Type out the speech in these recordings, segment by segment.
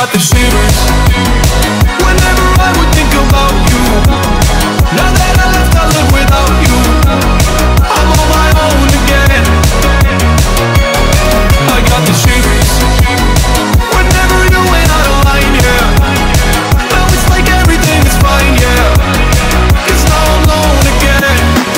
got the shivers whenever I would think about you. Now that I left, I live without you. I'm on my own again. I got the shivers whenever you went out of line, yeah. Now it's like everything is fine, yeah. 'Cause now I'm alone again.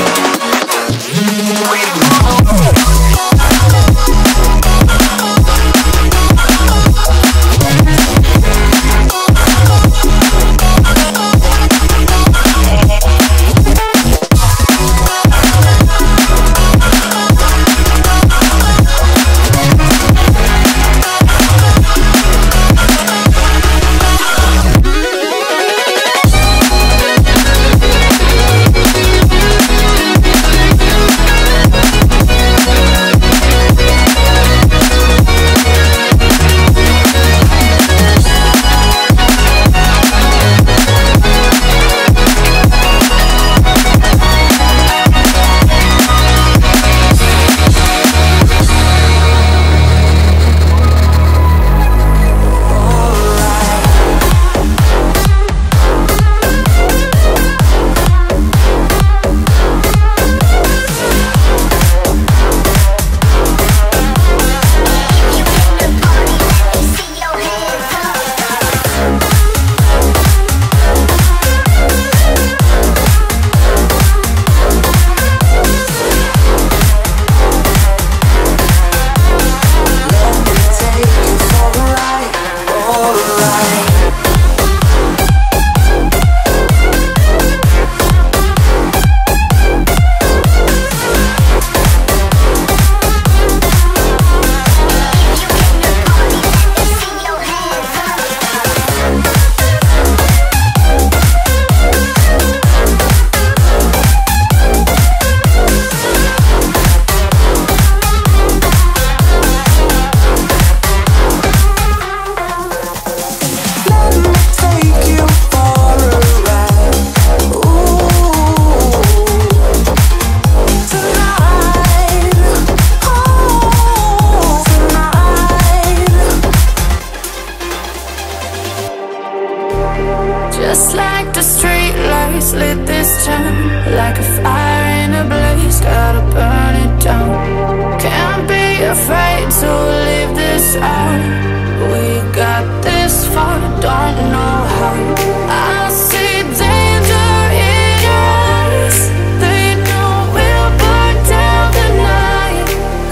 Just like the street lights lit this town, like a fire in a blaze, gotta burn it down. Can't be afraid to leave this out. We got this far, don't know how. I see danger in your eyes. They know we'll burn down the night.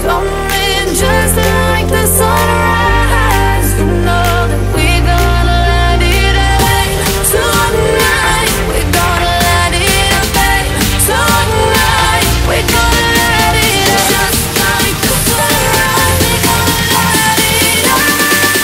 Coming just like the sunrise. You know that we gonna let it rain. Tonight, we gonna let it rain. Tonight, we gonna let it rain. Just like the sunrise, we gonna let it rain.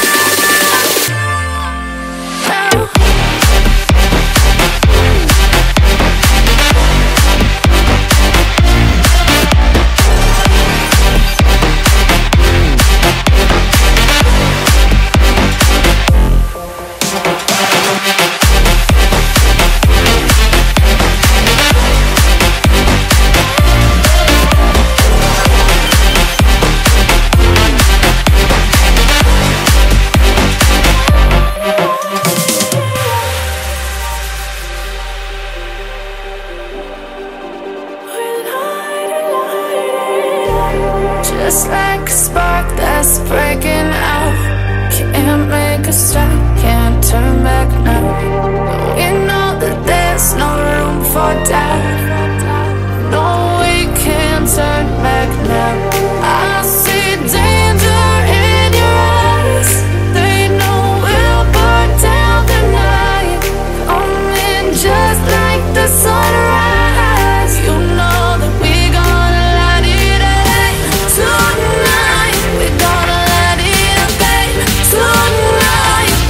Just like a spark that's breaking out. Can't make a stop, can't turn back now. We know that there's no room for doubt. No, we can't turn back now. I see danger in your eyes. They know we'll burn down the night. Coming just like the sunrise. You know that we gonna let it rain. Tonight, we gonna let it rain. Tonight,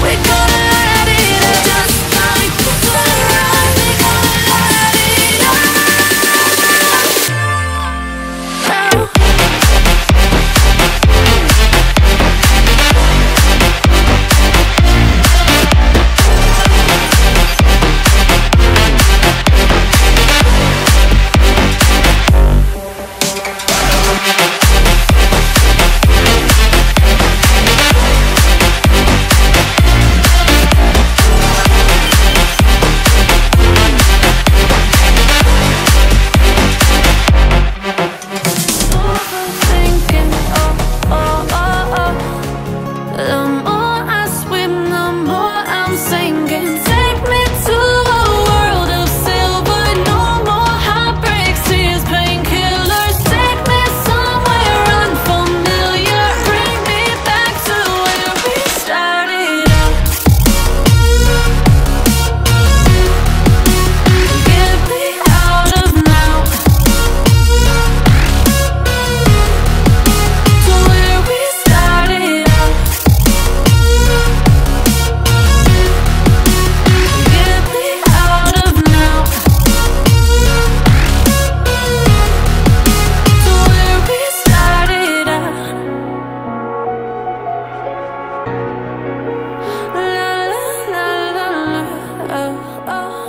oh.